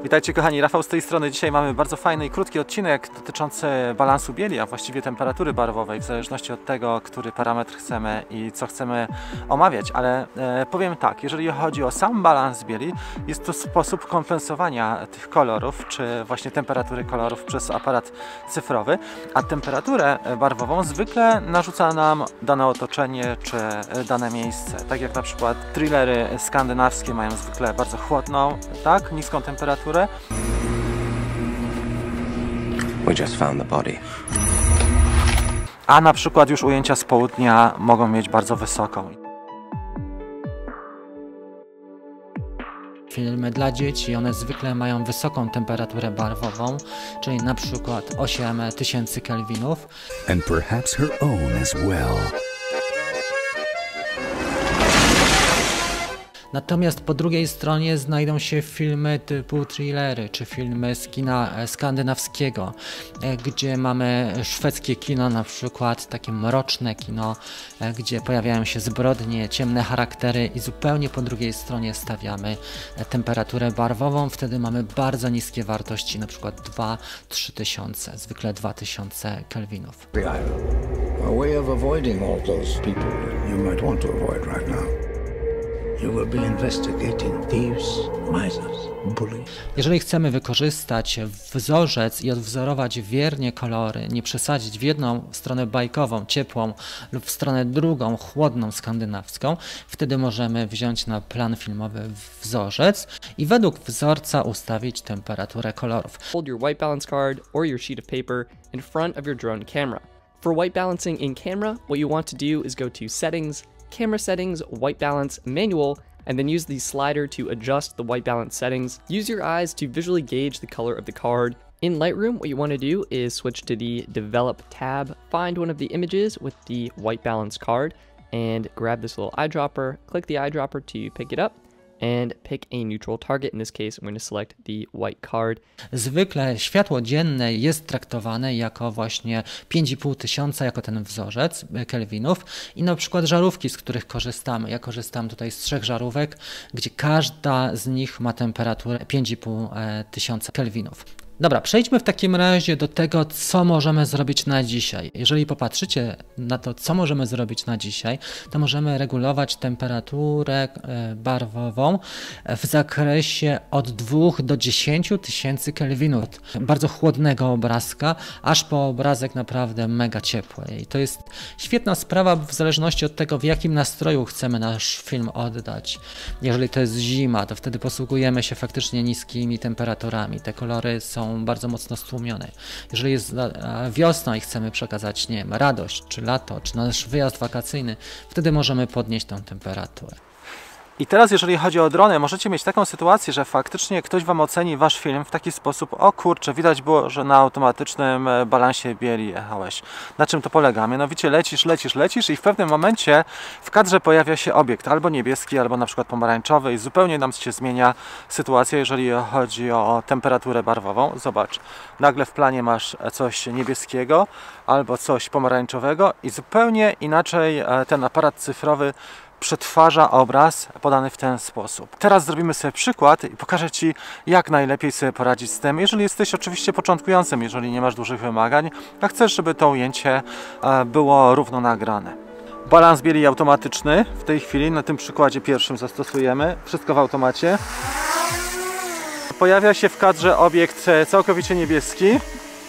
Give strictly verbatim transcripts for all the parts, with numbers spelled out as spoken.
Witajcie kochani, Rafał z tej strony. Dzisiaj mamy bardzo fajny i krótki odcinek dotyczący balansu bieli, a właściwie temperatury barwowej, w zależności od tego, który parametr chcemy i co chcemy omawiać. Ale e, powiem tak, jeżeli chodzi o sam balans bieli, jest to sposób kompensowania tych kolorów, czy właśnie temperatury kolorów przez aparat cyfrowy, a temperaturę barwową zwykle narzuca nam dane otoczenie, czy dane miejsce. Tak jak na przykład thrillery skandynawskie mają zwykle bardzo chłodną, tak, niską temperaturę. We just found the body. A na przykład już ujęcia z południa mogą mieć bardzo wysoką. Filmy dla dzieci, one zwykle mają wysoką temperaturę barwową, czyli na przykład osiem tysięcy kelwinów. And perhaps her own as well. Natomiast po drugiej stronie znajdą się filmy typu thrillery, czy filmy z kina skandynawskiego, gdzie mamy szwedzkie kino, na przykład takie mroczne kino, gdzie pojawiają się zbrodnie, ciemne charaktery i zupełnie po drugiej stronie stawiamy temperaturę barwową. Wtedy mamy bardzo niskie wartości, na przykład dwa do trzech tysiące, zwykle dwa tysiące kelwinów. A way of avoiding all those people you might want to avoid right now. You will be investigating thieves, misers, bullies. Jeżeli chcemy wykorzystać wzorzec i odwzorować wiernie kolory, nie przesadzić w jedną stronę bajkową, ciepłą lub w stronę drugą, chłodną, skandynawską, wtedy możemy wziąć na plan filmowy wzorzec i według wzorca ustawić temperaturę kolorów. Hold your white balance card or your sheet of paper in front of your drone camera. For white balancing in camera, what you want to do is go to Settings, Camera Settings, White Balance, Manual, and then use the slider to adjust the white balance settings. Use your eyes to visually gauge the color of the card. In Lightroom, what you want to do is switch to the Develop tab, find one of the images with the white balance card, and grab this little eyedropper, click the eyedropper to pick it up, and pick a neutral target. In this case, I'm going to select the white card. Zwykle światło dzienne jest traktowane jako właśnie pięć i pół tysiąca, jako ten wzorzec kelwinów i na przykład żarówki, z których korzystamy. Ja korzystam tutaj z trzech żarówek, gdzie każda z nich ma temperaturę pięć i pół tysiąca kelwinów. Dobra, przejdźmy w takim razie do tego, co możemy zrobić na dzisiaj. Jeżeli popatrzycie na to, co możemy zrobić na dzisiaj, to możemy regulować temperaturę barwową w zakresie od dwóch do dziesięciu tysięcy kelwinów. Bardzo chłodnego obrazka, aż po obrazek naprawdę mega ciepły. I to jest świetna sprawa w zależności od tego, w jakim nastroju chcemy nasz film oddać. Jeżeli to jest zima, to wtedy posługujemy się faktycznie niskimi temperaturami. Te kolory są bardzo mocno stłumione. Jeżeli jest wiosna i chcemy przekazać, nie wiem, radość, czy lato, czy nasz wyjazd wakacyjny, wtedy możemy podnieść tę temperaturę. I teraz jeżeli chodzi o drony, możecie mieć taką sytuację, że faktycznie ktoś Wam oceni Wasz film w taki sposób: o kurczę, widać było, że na automatycznym balansie bieli jechałeś. Na czym to polega? Mianowicie lecisz, lecisz, lecisz i w pewnym momencie w kadrze pojawia się obiekt albo niebieski, albo na przykład pomarańczowy i zupełnie nam się zmienia sytuacja, jeżeli chodzi o temperaturę barwową. Zobacz, nagle w planie masz coś niebieskiego albo coś pomarańczowego i zupełnie inaczej ten aparat cyfrowy przetwarza obraz podany w ten sposób. Teraz zrobimy sobie przykład i pokażę Ci, jak najlepiej sobie poradzić z tym, jeżeli jesteś oczywiście początkującym, jeżeli nie masz dużych wymagań, a chcesz, żeby to ujęcie było równo nagrane. Balans bieli automatyczny w tej chwili, na tym przykładzie pierwszym zastosujemy. Wszystko w automacie. Pojawia się w kadrze obiekt całkowicie niebieski,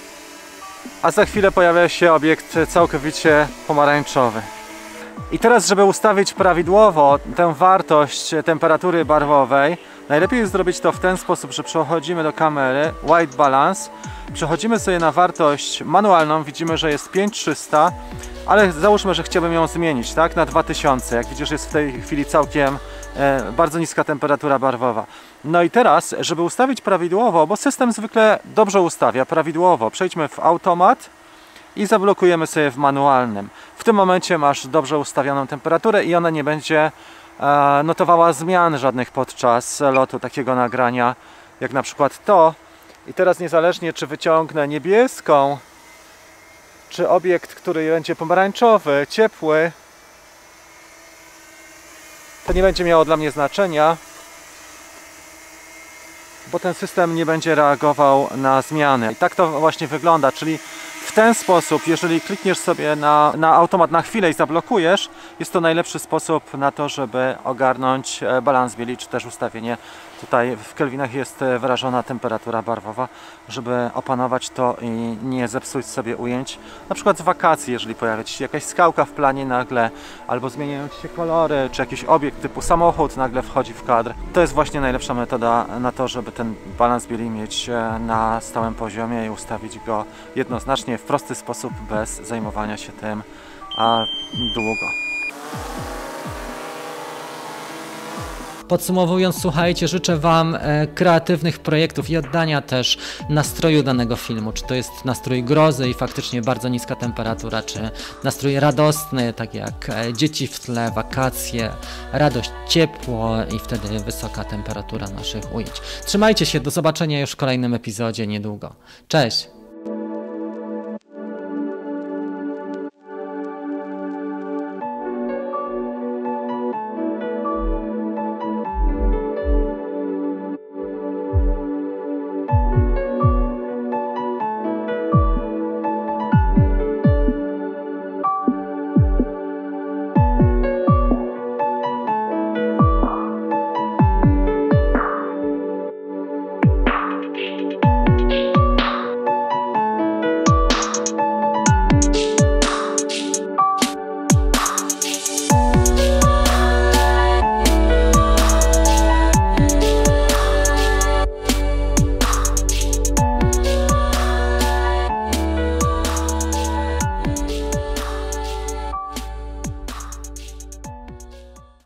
a za chwilę pojawia się obiekt całkowicie pomarańczowy. I teraz, żeby ustawić prawidłowo tę wartość temperatury barwowej, najlepiej jest zrobić to w ten sposób, że przechodzimy do kamery, White Balance, przechodzimy sobie na wartość manualną, widzimy, że jest pięć tysięcy trzysta, ale załóżmy, że chciałbym ją zmienić, tak, na dwa tysiące. Jak widzisz, jest w tej chwili całkiem e, bardzo niska temperatura barwowa. No i teraz, żeby ustawić prawidłowo, bo system zwykle dobrze ustawia prawidłowo, przejdźmy w automat i zablokujemy sobie w manualnym. W tym momencie masz dobrze ustawioną temperaturę i ona nie będzie e, notowała zmian żadnych podczas lotu takiego nagrania, jak na przykład to. I teraz niezależnie, czy wyciągnę niebieską, czy obiekt, który będzie pomarańczowy, ciepły, to nie będzie miało dla mnie znaczenia. bo ten system nie będzie reagował na zmiany. I tak to właśnie wygląda, czyli w ten sposób, jeżeli klikniesz sobie na, na automat na chwilę i zablokujesz, jest to najlepszy sposób na to, żeby ogarnąć balans bieli, czy też ustawienie. Tutaj w kelwinach jest wyrażona temperatura barwowa, żeby opanować to i nie zepsuć sobie ujęć. Na przykład z wakacji, jeżeli pojawia się jakaś skałka w planie nagle, albo zmieniają się kolory, czy jakiś obiekt typu samochód nagle wchodzi w kadr. To jest właśnie najlepsza metoda na to, żeby ten balans bieli mieć na stałym poziomie i ustawić go jednoznacznie, w prosty sposób, bez zajmowania się tym a długo. Podsumowując, słuchajcie, życzę Wam e, kreatywnych projektów i oddania też nastroju danego filmu. Czy to jest nastrój grozy i faktycznie bardzo niska temperatura, czy nastrój radosny, tak jak e, dzieci w tle, wakacje, radość, ciepło i wtedy wysoka temperatura naszych ujęć. Trzymajcie się, do zobaczenia już w kolejnym epizodzie niedługo. Cześć!